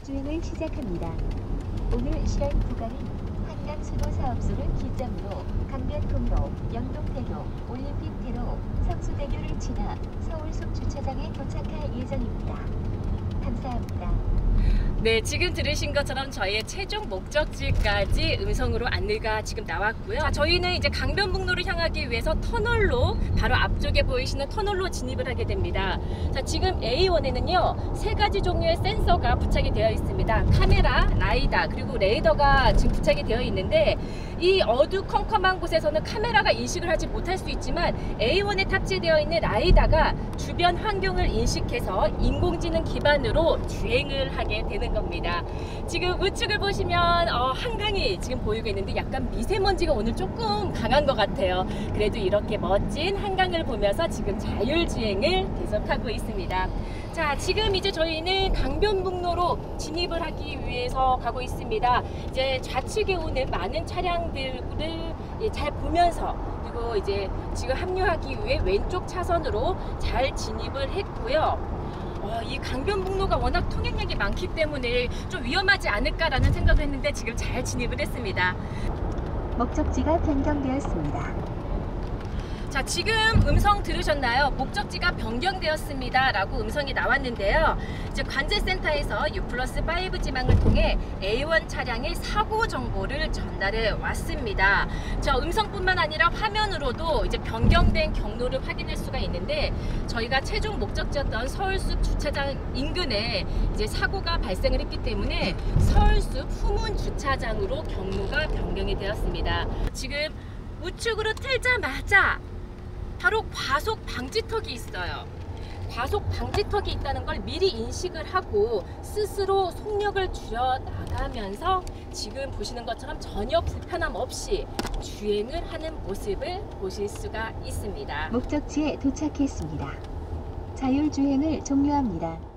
주행을 시작합니다. 오늘 실행 구간은 한강수도사업소를 기점으로 강변북로, 영동대로, 올림픽대로, 성수대교를 지나 서울숲 주차장에 도착할 예정입니다. 감사합니다. 네, 지금 들으신 것처럼 저희의 최종 목적지까지 음성으로 안내가 지금 나왔고요. 자, 저희는 이제 강변북로를 향하기 위해서 터널로, 바로 앞쪽에 보이시는 터널로 진입을 하게 됩니다. 자, 지금 A1에는요 3가지 종류의 센서가 부착이 되어 있습니다. 카메라, 라이다, 그리고 레이더가 지금 부착이 되어 있는데, 이 어두컴컴한 곳에서는 카메라가 인식을 하지 못할 수 있지만 A1에 탑재되어 있는 라이다가 주변 환경을 인식해서 인공지능 기반으로 주행을 하게 되는 겁니다. 지금 우측을 보시면 한강이 지금 보이고 있는데 약간 미세먼지가 오늘 조금 강한 것 같아요. 그래도 이렇게 멋진 한강을 보면서 지금 자율주행을 계속하고 있습니다. 자, 지금 이제 저희는 강변북로로 진입을 하기 위해서 가고 있습니다. 이제 좌측에 오는 많은 차량들을 잘 보면서, 그리고 이제 지금 합류하기 위해 왼쪽 차선으로 잘 진입을 했고요. 이 강변북로가 워낙 통행량이 많기 때문에 좀 위험하지 않을까라는 생각을 했는데 지금 잘 진입을 했습니다. 목적지가 변경되었습니다. 자, 지금 음성 들으셨나요? 목적지가 변경되었습니다 라고 음성이 나왔는데요. 이제 관제센터에서 U+5 지망을 통해 A1 차량의 사고 정보를 전달해 왔습니다. 저 음성뿐만 아니라 화면으로도 이제 변경된 경로를 확인할 수가 있는데, 저희가 최종 목적지였던 서울숲 주차장 인근에 이제 사고가 발생을 했기 때문에 서울숲 후문 주차장으로 경로가 변경이 되었습니다. 지금 우측으로 틀자마자 바로 과속 방지턱이 있어요. 과속 방지턱이 있다는 걸 미리 인식을 하고 스스로 속력을 줄여 나가면서 지금 보시는 것처럼 전혀 불편함 없이 주행을 하는 모습을 보실 수가 있습니다. 목적지에 도착했습니다. 자율주행을 종료합니다.